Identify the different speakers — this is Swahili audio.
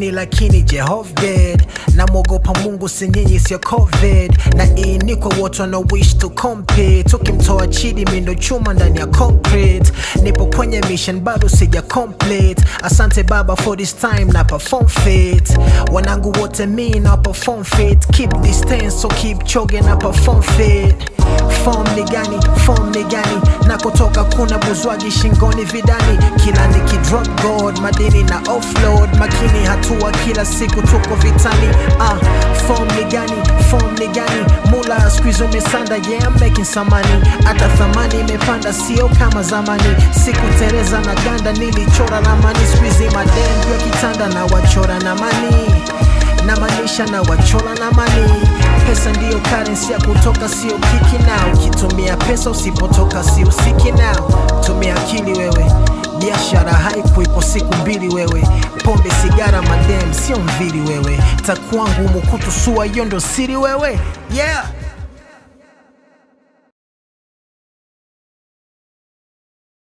Speaker 1: mimi lakini Jehovah dead. Na mwogopa Mungu si nyinyi sio COVID. Na hii ni kwa watu wana wish to compete. Tukimtoa chidi mindo chuma ndani ya concrete. Nipo kwenye mission bado sija complete. Asante baba for this time na perform fit. Wanangu wote mi na perform fit. Keep distance so keep chogging na perform fit. Form ni gani na kutoka kuna Buzwagi shingoni vidani. Kila nikidrop God madini na offload. Makini hatua kila siku tuko vitani. Form ni gani Mulla squeeze umesanda, yeah I'm making some money. Hata thamani imepanda sio kama zamani. Siku tereza na ganda nilichora ramani. Squeeze madem kwa kitanda na wachora na mani. Na manisha na wachora na mani. Pesa ndiyo currency ya kutoka sio kiki now. Ukitumia pesa usipotoka si usiki now. Tumia akili wewe, biashara haipo ipo siku mbili wewe. Pombe sigara madem sio mvili wewe. Takuwa ngumu kutusua hiyo ndo siri wewe. Yeah.